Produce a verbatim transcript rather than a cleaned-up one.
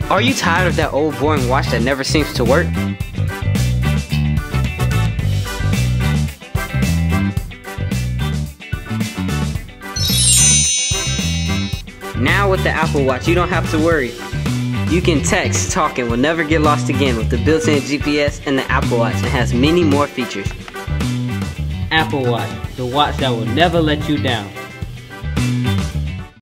Are you tired of that old boring watch that never seems to work? Now with the Apple Watch, you don't have to worry. You can text, talk, and will never get lost again with the built-in G P S and the Apple Watch, and has many more features. Apple Watch, the watch that will never let you down.